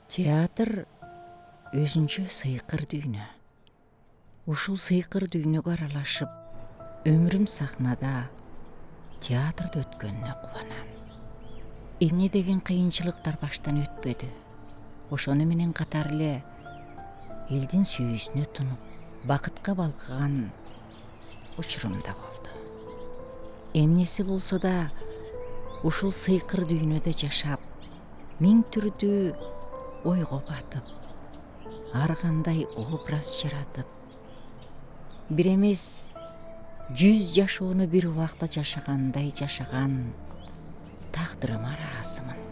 Театр өзүнчө сыйкыр дүйнө. Ушул сыйкыр дүйнөгө аралашып, өмүрүм сахнада, театрда өткөнүнө кубанам. Эмне деген кыйынчылыктар баштан өтпөдү. Ошону менен катар эле элдин сүйүүсүнө тунуп, бакытка балкыган учурум да болду. Эмнеси болсо да, ушул сыйкыр дүйнөдө жашап, миң түрдүү ойго батып, ар кандай образ жаратып, бир эмес 100 жашоону бир убакта жашагандай жашаган тагдырыма ыраазымын.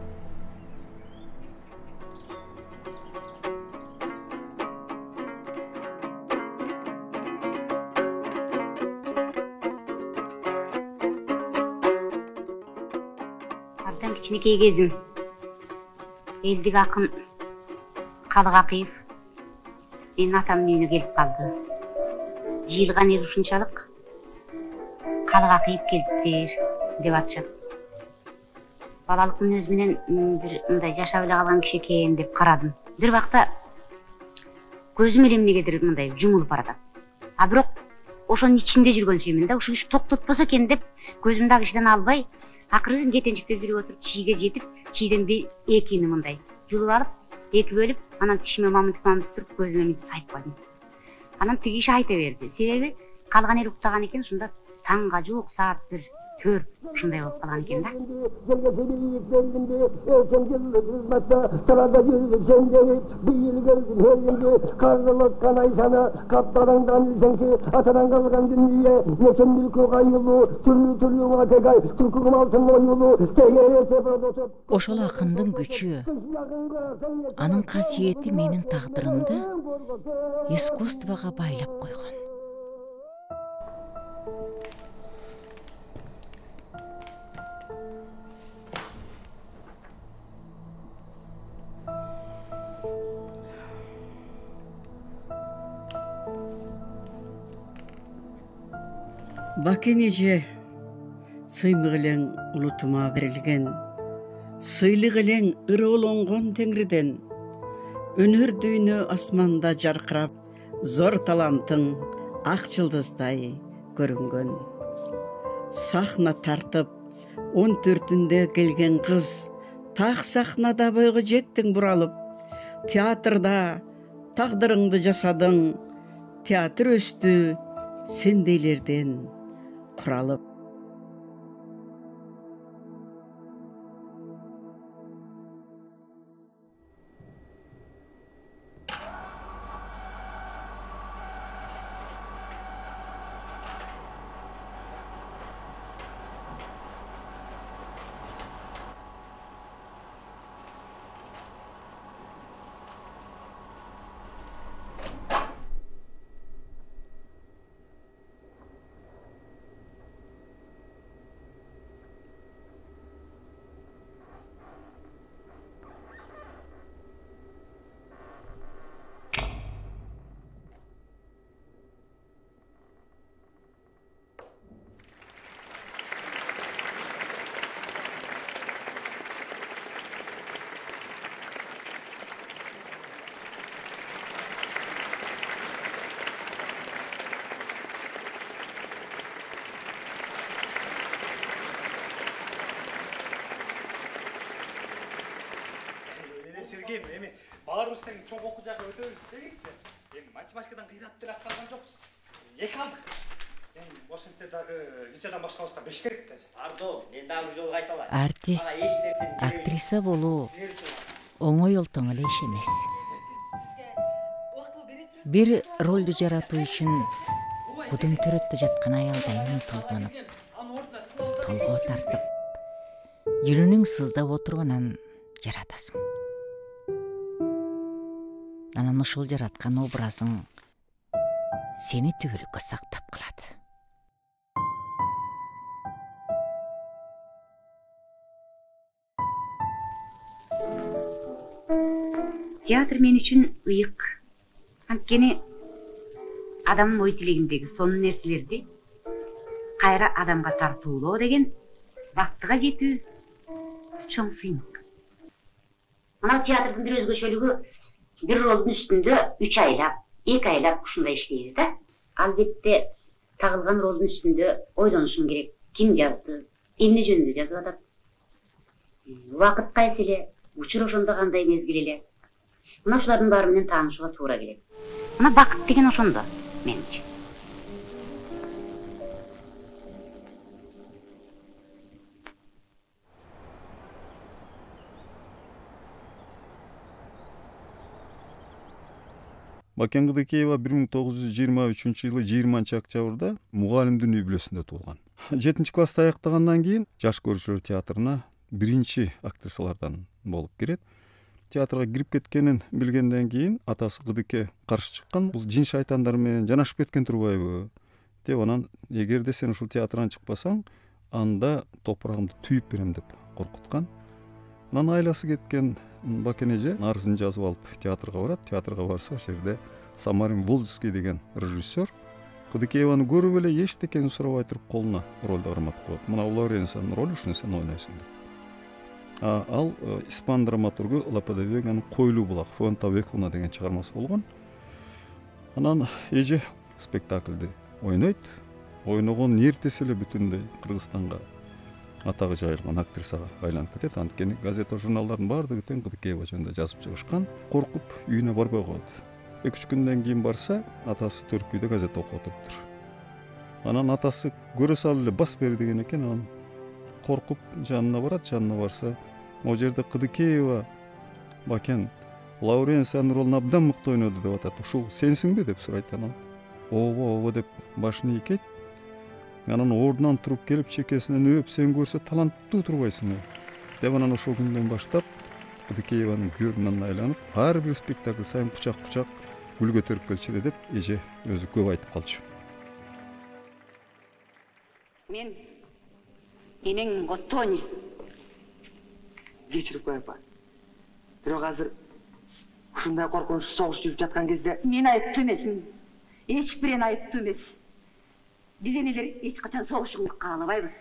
Абдан кичинекей кезим элдик акын Калык Акыев менин атамдын үйүнө келип калды. Жыйылган эл ушунчалык Калык Акыев келиптир деп атышат. Балалык мүнөз менен бир мындай жашап эле калган киши экен деп карадым. Бир убакта көзүм эле эмнегедир мындай жумулуп баратат. А бирок ошонун ичинде жүргөн сүймүн да, ушул киши токтотпосо экен деп көзүмдү ак кишиден албай, акыры жетенчиктеп жүрүп отуруп чийге жетип, чийден экини мындай жулуп алып, эки бөлүп, анан тишиме мамынтып туруп көзүмө мынтип сайып койдум. Анан тиги киши айта берди. Себеби калган эл уктаган экен, ушунда таңга жук саат 1-4 ушундай болуп калган экен да. Ошол акындын күчү, анын касиети менин тагдырымды искусствого байлап койгон. Бакен эже сыймык элең улутума берилген, сыйлык элең ырыолонгон теңирден, өнөр дүйнө асманда жаркырап, зор талантың ак жылдыздай көрүнгөн. Сахна тартып 14-түндө келген кыз, так сахнада бойго жеттиң буралып, театрда тагдырыңды жасадың, театр өстү сендейлерден куралып. Сергей, эми баарыбыз тең чоң окуу жакка өтөбүз дегизчи. Эми математикадан кыйнап деле аткарган жокпуз. 2 алдык. Эми ошентсе дагы личадан башкабызга 5 керек казы. Ардо, мен дагы бир жолу кайталайм. Артист, актриса болуу оңой олтоң эле иш эмес. Бир ролду жаратуу үчүн кудум төрөттө жаткан аялдай миң толгонуп, толгоо тартып, жүрүнүң сыздап отурганан жаратасың. Анан ошол жараткан образың сени түбөлүккө сактап калат. Театр мен үчүн ыйык. Анткени адамдын ой тилегиндеги сонун нерселерди кайра адамга тартуулоо деген бактыга жетүү чоң сыймык. Мына театрдын бир өзгөчөлүгү бир ролдун үстүндө 3 айлап, 2 айлап ушундай иштейбиз да. Албетте тагылган ролдун үстүндө ойлонушуң керек. Ким жазды? Эмне жөнүндө жазып атат? Убакыт кайсы эле? Учур ошондо кандай мезгил эле? Мына ушулардын баары менен таанышууга туура келет. Мына бакыт деген ошондо менимче. Бакен Кыдыкеева 1923-жылы 20-октябрда мугалимдин үй бүлөсүндө туулган. 7-класста аяктагандан кийин Жаш көрүүчүлөр театрына биринчи актрисалардан болуп кирет. Театрга кирип кеткенин билгенден кийин атасы Кыдыке каршы чыккан. Бул жин шайтандар менен жанашып кеткен турбайбы деп, анан эгерде сен ушул театрдан чыкпасаң, анда топурагымды түйүп берем деп коркуткан. Анан айласы кеткен Бакен эже арызын жазып алып театрга барат. Театрга барса, ал жерде Самарин Волжский деген режиссер Кыдыкееваны көрүп эле эчтекени сурабай туруп колуна ролду карматып коет. Мына Лауренциянын ролу ушуну сен ойнойсуң деп. Ал испан драматургу Лопе де Веганын Койлуу булак, Фуэнтевекуна деген чыгармасы болгон. Анан эже спектакльди ойнойт. Ойногон эртеси эле бүтүндөй Кыргызстанга атагы жайылган актрисага айланып кетет. Анткени газета журналдардын баардыгы тең Кыдыкеева жөнүндө жазып чыгышкан. Коркуп үйүнө барбай коет. 2-3 күндөн кийин барса, атасы төркүйдө газета окуп отуруптур. Анан атасы көрө салып эле бас бер деген экен. Анан коркуп жанына барат. Жанына барса, о жерде Кыдыкеева Бакен Лауренциянын ролун абдан мыкты ойноду деп атат. Ушул сенсиңби деп сурайт. Анан ооба деп башын ийкейт. Анан ордунан туруп келип чекесинен өп, сен көрсө таланттуу турбайсың деп, анан ошол күндөн баштап Кыдыкееванын көрүнөн айланып, ар бир спектакль сайын кучак гүл көтөрүп келчү эле деп эже өзү көп айтып калчу. Мен энең Оттони. Кечирип кой апа. Бирок азыр ушундай коркунучсуу согуш жүрүп жаткан кезде Мен айыптуу эмесмин. Эч бирин айыптуу эмес. Биз энелер эч качан согушууну каалабайбыз.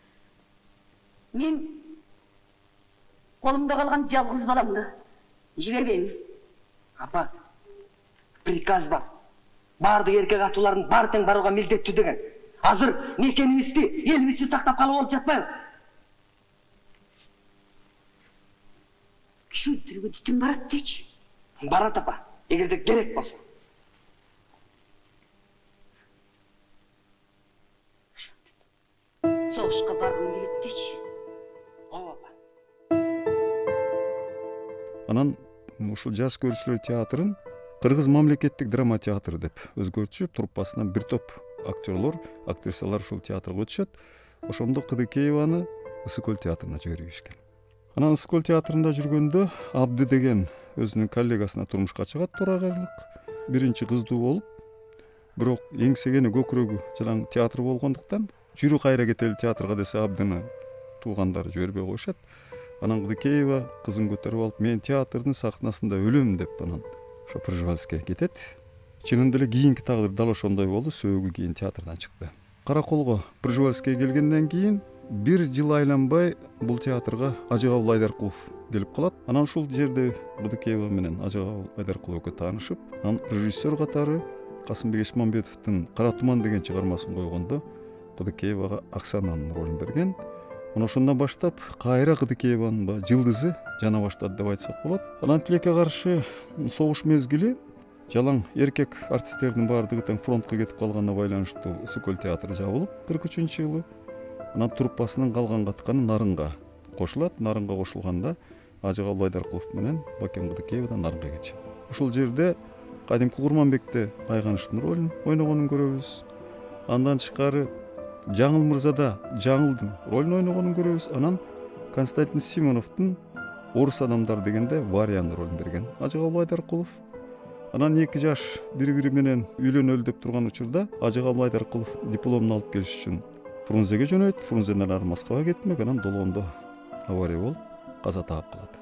Мен колумда калган жалгыз баламды жибербейм. апа, приказ бар. Бардык эркек атуулардын баары тең барууга милдеттүү деген. Азыр мекенибизди, элибизди сактап калып болуп жатпайбы? Киши өлтүрүүгө дитим барат дечи. Барат апа, эгерде керек болсо. Согушка баргым келет дечи. Ооба апа. Анан ушул Жаш көрүүчүлөр театрын Кыргыз мамлекеттик драма театры деп өзгөртүшүп, труппасынан бир топ актерлор, актрисалар ушул театрга өтүшөт. Ошондо Кыдыкееваны Ысык көл театрына жиберишкен. Анан Ысык көл театрында жүргөндө Абды деген өзүнүн коллегасына турмушка чыгат, турагайлык. Биринчи кыздуу болуп, бирок эңсегени көкүрөгү жалаң театр болгондуктан жүрү кайра кетели театрга десе, Абдыны туугандары жибербей коюшат. Анан Кыдыкеева кызын көтөрүп алып, мен театрдын сахнасында өлөм деп анан ошо Пржевальскке кетет. Чынында эле кийинки тагдыр дал ошондой болду. Сөөгү кийин театрдан чыкты. Караколго Пржевальскке келгенден кийин бир жыл айланбай бул театрга Ажыгабыл Айдаркулов келип калат. Анан ушул жерде Кыдыкеева менен Ажыгабыл Айдаркулов экөө таанышып, анан режиссер катары Касымбек Эшмамбетовдун Кара туман деген чыгармасын койгондо Кыдыкеевага Оксананын ролун берген. Мына ошондон баштап кайра Кыдыкееванын жылдызы жана баштады деп айтсак болот. Анан тилекке каршы согуш мезгили жалаң эркек артисттердин баардыгы тең фронтко кетип калганына байланыштуу Ысык көл театры жабылып 43-жылы. Анан труппасынын калган катканы Нарынга кошулат. Нарынга кошулганда Ажыгабыл Айдаркулов менен Бакен Кыдыкеева Нарынга кетишет. Ушул жерде кадимки Курманбекте Айганыштын ролун ойногонун көрөбүз. Андан тышкары Жаңыл мырзада Жаңылдын ролун ойногонун көрөбүз. Анан Константин Симоновдун Орус адамдар дегенде Вариянын ролун берген Ажыгабыл Айдаркулов. Анан 2 жаш бири-бири менен үйлөнөлү деп турган учурда Ажыгабыл Айдаркулов дипломун алып келиш үчүн Фрунзеге жөнөйт. Фрунзенен ары Москвага кетмек. Анан долгондо авария болуп каза таап калат.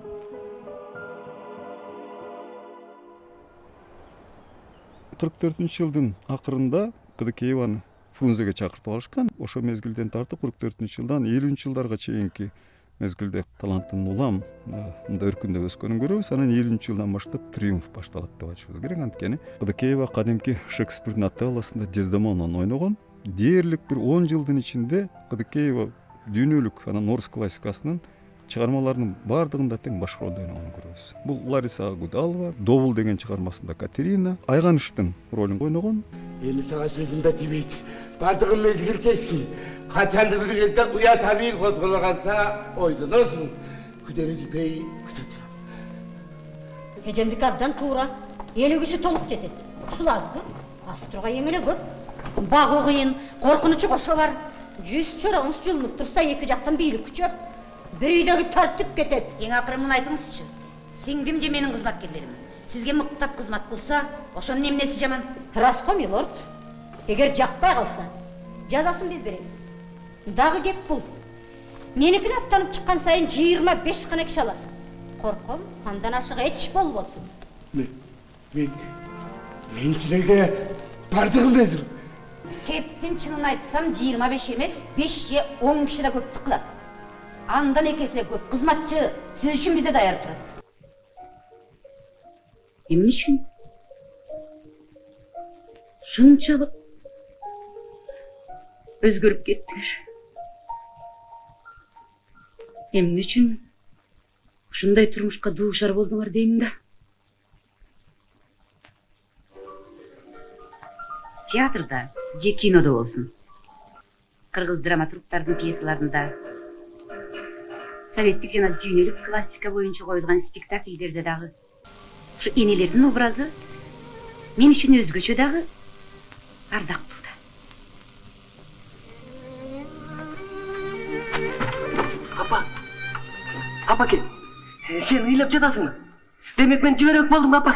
Жылдын акырында Кыдыкееваны Фрунзеге чакыртып алышкан. Ошо мезгилден тартып 44-жылдан 50-жылдарга чейинки мезгилде таланттын улам мындай өркүндөп өскөнүн көрөбүз. Анан 50-жылдан баштап триумф башталат деп айтышыбыз керек. Анткени Кыдыкеева кадимки Шекспирдин Отеллосунда Дездемонаны ойногон. Дээрлик бир 10 жылдын ичинде Кыдыкеева дүйнөлүк анан орус классикасынын чыгармаларынын баардыгында тең башкы ролду ойногонун көрөбүз. Бул Лариса Агудалова, Добул деген чыгармасында Катерина, Айганыштын ролун ойногон. Эми сага сөзүм да тийбейт. Бардыгын мезгилчесин. Качанды бир кезде уя табиил козголо калса ойдоносуң. Күдөрү жипей күтөт. Эжемдики абдан туура. 50 киши толук жетет. Ушул азбы? Аз турга эң эле көп. Багуу кыйын, коркунучу кошо бар. 100 чораңыз жылынып турса эки жактан бийлик күчөп, бир үйдөгү тартып кетет. Эң акыры муну айтыңызчы. Сиңдим же менин кызматкерлерим. Сизге мыктап кызмат кылса, ошонун эмнеси жаман? Рас го, милорд. Эгер жакпай калса, жазасын биз беребиз. Дагы кеп бул. Меникин аттанып чыккан сайын 25 гана киши аласыз. Корком, андан ашыгы эч болбосун. Мен силерге бардыгын бердим. Кептим, чынын айтсам 25 эмес, 5 же 10 киши да көптүк кылат. Андан экесе көп кызматчы сиз үчүн бизде даяр турат. Эмне үчүн? Шунчалык өзгөрүп кеттилер. Эмне үчүн ушундай турмушка дуушар болдуңар дейм да. Театрда же кинодо болсун, кыргыз драматургтардын пьесаларында, советтик жана дүйнөлүк классика боюнча коюлган спектакльдерде дагы ушу энелердин образы мен үчүн өзгөчө дагы ардактуу да. Апаке, сен ыйлап жатасыңбы? Демек мен жибермек болдум, апа.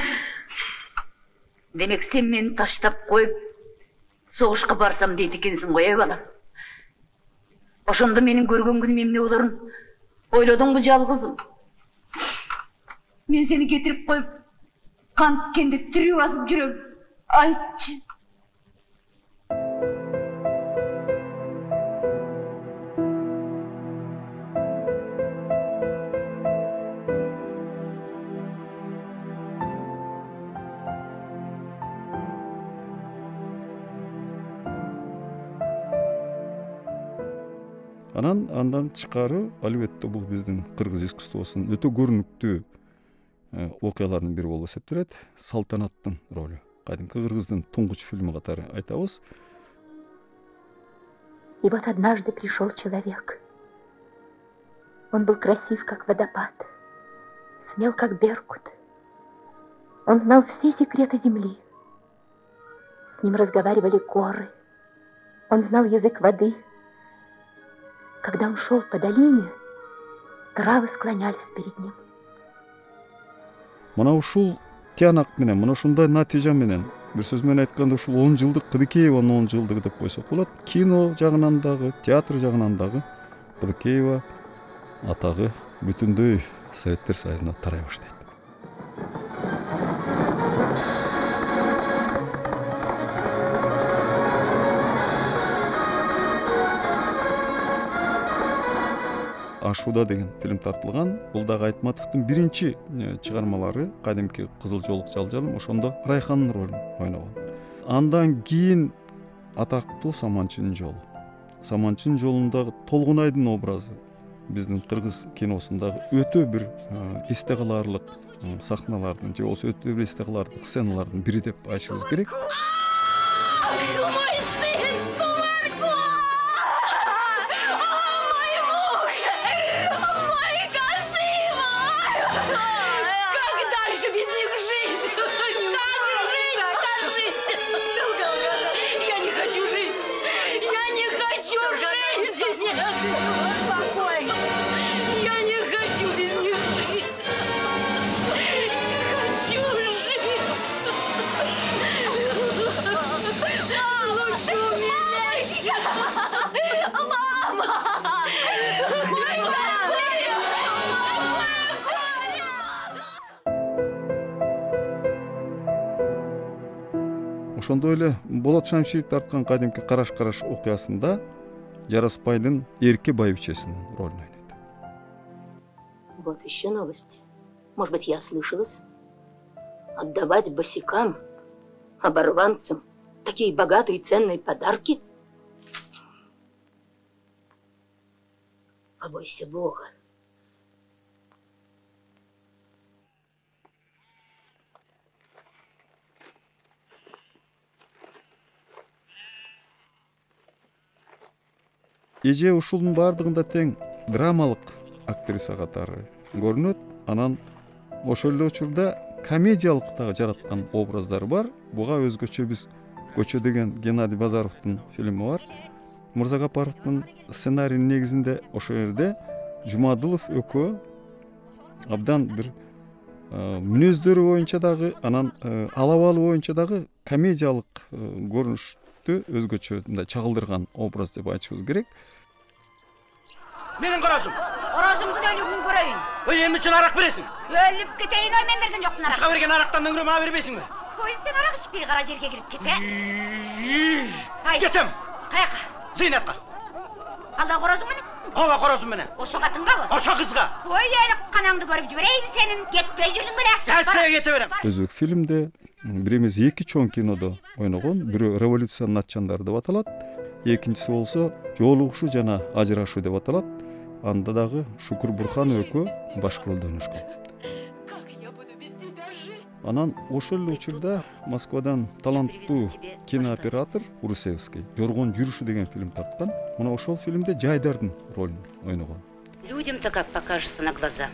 Демек сен мени таштап коюп согушка барсам дейт экенсиң го, бала. Ошондо менин көргөн күнүм эмне болорун ойлодуңбу, жалгызым? Мен сени кетирип коюп, канткенде тирүү азып жүрөм. Айтчы. Андан тышкары албетте бул биздин кыргыз искусствосунун өтө көрүнүктүү окуяларынын бири болуп эсептелет. Салтанаттын ролу. Кадимки кыргыздын туңгуч фильми катары айтабыз. И вот однажды пришел человек. Он был красив, как водопад, смел, как беркут. Он знал все секреты земли. С ним разговаривали горы. Он знал язык воды. Когда он шел по долине, травы склонялись перед ним. Мына ушул тиянак менен, мына ушундай натыйжа менен, бир сөз менен айтканда ушул 10 жылдык Кыдыкееванын 10 жылдыгы деп койсок болот. Кино жагынан дагы, театр жагынан дагы Кыдыкеева атагы бүтүндөй Советтер Союзуна тарай баштайт. Ашуда деген фильм тартылган. Бул дагы Айтматовдун биринчи чыгармалары, кадимки Кызыл жолук жалжалым, ошондо Райхандын ролун ойногон. Андан кийин атактуу Саманчынын жолу. Саманчынын жолундагы Толгунайдын образы биздин кыргыз киносундагы өтө бир эсте каларлык сахналардын же болбосо өтө бир эсте каларлык сценалардын бири деп айтышыбыз керек. Ошондой эле Болот Шамшиев тарткан кадимки Караш-караш окуясында Жараспайдын эрке байбичесинин ролун ойнойт. Вот еще новости. Может быть, я ослышалась? Отдавать босикам, оборванцам такие богатые и ценные подарки? Побойся Бога. Эже ушулдун баардыгында тең драмалык актриса катары көрүнөт. Анан ошол эле учурда комедиялык дагы жараткан образдары бар. Буга өзгөчө биз Көчө деген Геннадий Базаровдун фильми бар. Мырзагапаровдун сценарийинин негизинде ошол жерде Жумадылов экөө абдан бир мүнөздөрү боюнча дагы, анан алабалы боюнча дагы комедиялык көрүнүштү өзгөчө мындай чагылдырган образ деп айтышыбыз керек. Менин корозум. Корозумду да өлүгүн көрөйүн. Ой, эмне үчүн арак бересиң? Өлүп кетейин, ой, мен берген жокмун арак. Башка берген арактан өңрө мага бербейсиңби? Ой, сен арак ичпей кара жерге кирип кете. Кетем. Каяка? Зейнепка. Алда корозуң менен? Ооба, корозум менен. Ошо катынгабы? Ошо кызга. Ой, элик канаңды көрүп жиберейин сенин. Кетпей жүрдүң беле? Кете берем. Өзбек фильмде бир эмес эки чоң кинодо ойногон. Бирөө Революциянын атчандары деп аталат. Экинчиси болсо Жолугушуу жана ажырашуу деп аталат. Анда дагы Шукур Бурханов экөө баш ролдо ойношкон. Анан ошол эле учурда Москвадан таланттуу кинооператор Урусевский Жоргон жүрүшү деген фильм тарткан. Мына ошол фильмде Жайдардын ролун ойногон. Людям-то как покажется на глаза.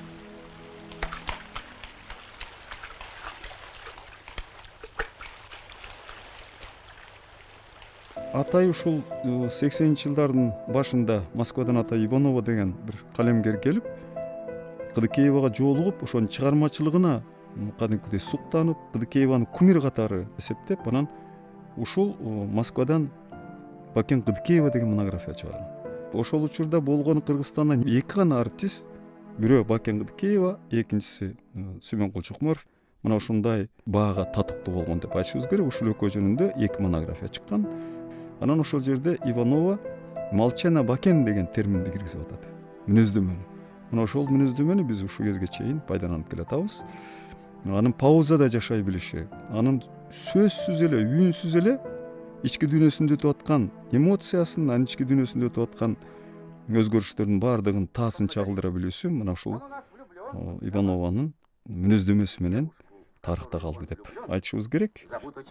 Атай ушул 80-жылдардын башында Москвадан Атай Иванова деген бир калемгер келип, Кыдыкеевага жолугуп, ошонун чыгармачылыгына кадимкидей суктанып, Кыдыкееваны кумир катары эсептеп, анан ушул Москвадан Бакен Кыдыкеева деген монография чыгарган. Ошол учурда болгон Кыргызстандан эки гана артист, бирөө Бакен Кыдыкеева, экинчиси Сүймөнкул Чукмуров. Мына ушундай баага татыктуу болгон деп айтышыбыз керек. Ушул экөө жөнүндө эки монография чыккан. Анан ошол жерде Иванова Молчана Бакен деген терминди киргизип атат. Мүнөздөмөнү. Мына ошол мүнөздөмөнү биз ушул кезге чейин пайдаланып келатабыз. Анын паузада жашай билиши, анын сөзсүз эле, үнсүз эле ички дүйнөсүндө өтүп аткан эмоциясын, анын ички дүйнөсүндө өтүп аткан өзгөрүштөрдүн баардыгын таасын чагылдыра билүүсү мына ушул Иванованын мүнөздөмөсү менен тарыхта калды деп айтышыбыз керек.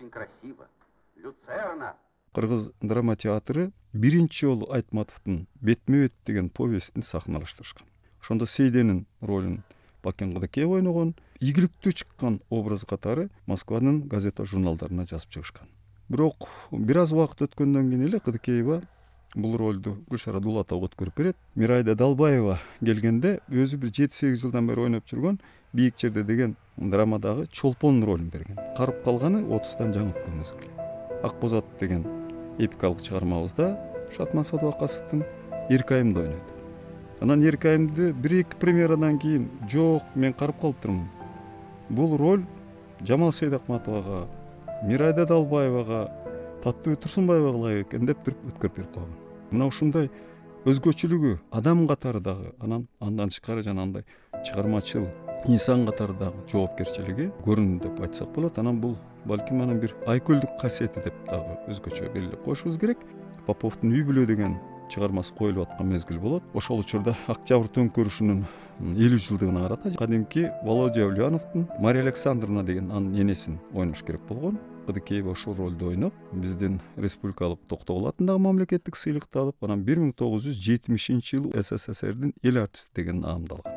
Кыргыз драма театры биринчи жолу Айтматовдун Бетме-бет деген повестин сахналаштырышкан. Ошондо Сейденин ролун Бакен Кыдыкеева ойногон, ийгиликтүү чыккан образ катары Москванын газета журналдарына жазып чыгышкан. Бирок бир аз убакыт өткөндөн кийин эле Кыдыкеева бул ролду Гүлшара Дулатова өткөрүп берет. Мирайда Далбаева келгенде өзү бир 7-8 жылдан бери ойноп жүргөн Бийик жерде деген драмадагы Чолпон ролун берген. Карып калганы 30-тан жаңы өткөн мезгил. Акбозат деген эпикалык чыгармабызда Шатман Садубакасовдун Эркайымды ойнойт. Анан Эркайымды 1-2 премьерадан кийин жок, мен карып калыптырмын. Бул роль Жамал Сейдакматовага, Мирайда Далбаевага, Таттыбек Турсунбаевага ылайык экен деп туруп өткөрүп берип койгон. Мына ушундай өзгөчөлүгү адам катары дагы, анан андан тышкары жана андай чыгармачыл инсан катары дагы жоопкерчилиги көрүндү деп айтсак болот. Анан бул балким анын бир айкөлдүк касиети деп дагы өзгөчө белгилеп коюшубуз керек. Поповдун Үй бүлө деген чыгармасы коюлуп аткан мезгил болот. Ошол учурда Октябрь төңкөрүшүнүн 50 жылдыгына карата кадимки Володя Ульяновдун Мария Александровна деген анын энесин ойнош керек болгон. Кыдыкеева ошол ролду ойноп, биздин республикалык Токтогул атындагы мамлекеттик сыйлыкты алып, анан 1970-жылы СССРдин эл артисти деген наамды алган.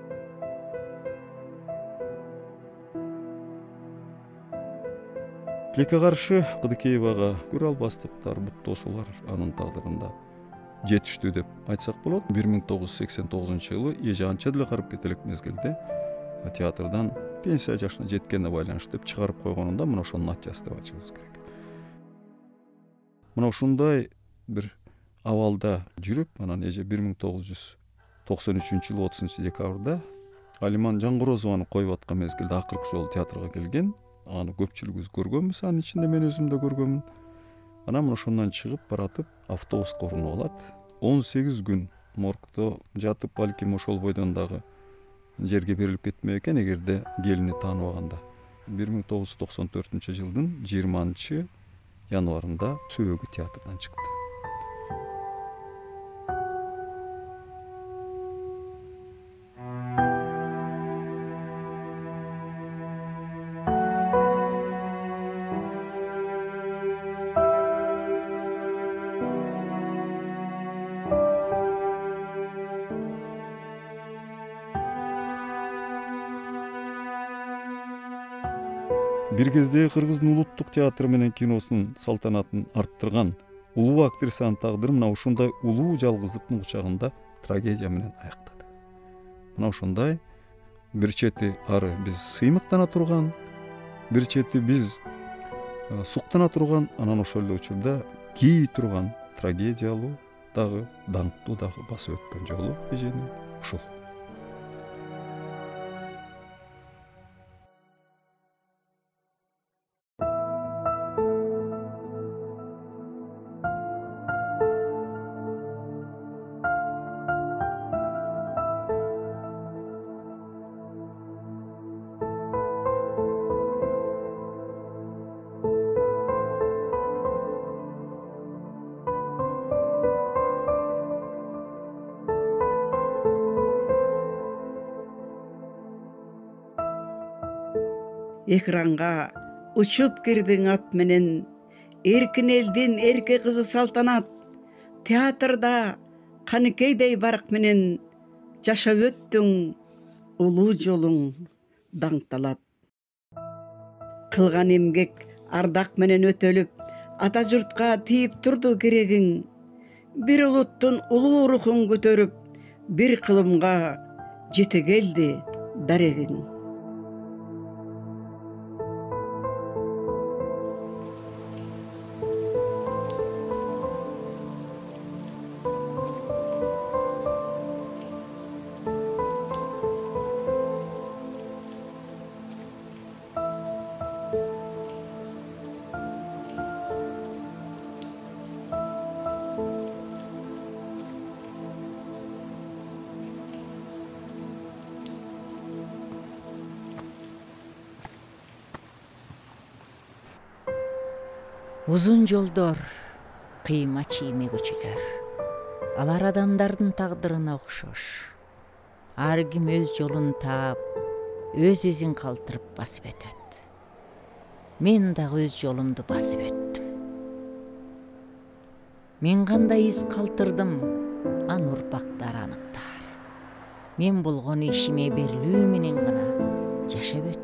Тилекке каршы Кыдыкеевага көрө албастыктар, буттоосулар анын тагдырында жетиштүү деп айтсак болот. 1989-жылы эже анча деле карып кетелек мезгилде театрдан пенсия жашына жеткенине байланыштуу деп чыгарып койгонунда мына ошонун натыйжасы деп айтышыбыз керек. Мына ушундай бир абалда жүрүп, анан эже 1993-жылы 30-декабрда Алиман Жаңгорозованы коюп аткан мезгилде акыркы жолу театрга келген. Аны көпчүлүгүбүз көргөнбүз, анын ичинде мен өзүм да көргөнмүн. Анан мына ошондон чыгып баратып автобуска орунуп алат. 18 күн моргдо жатып, балким ошол бойдон дагы жерге берилип кетмек экен эгерде келини тааныбаганда. 1994 жылдын 20 январында сөөгү театрдан чыкты. Бир кезде Кыргыздын улуттук театры менен киносунун салтанатын арттырган улуу актрисанын тагдыры мына ушундай улуу жалгыздыктын кучагында трагедия менен аяктады. Мына ушундай бир чети ары биз сыймыктана турган, бир чети биз суктана турган, анан ошол эле учурда кий турган трагедиялуу дагы даңктуу дагы басып өткөн жолу эженин ушул. Экранга учуп кирдиң ат менен, эркин элдин эрке кызы салтанат. Театрда каныкейдей барк менен жашап өттүң, улуу жолуң даңкталат. Кылган эмгек ардак менен өтөлүп, ата журтка тийип турду керегиң. Бир улуттун улуу рухун көтөрүп, бир кылымга жете келди дарегиң. Узун жолдор, кыйма чийме көчөлөр. Алар адамдардын тагдырына окшош. Ар ким өз жолун таап, өз изин калтырып басып өтөт. Мен дагы өз жолумду басып өттүм. Мен кандай из калтырдым, аны урпактар аныктар. Мен болгон ишиме берилүү менен гана жашап өттүм.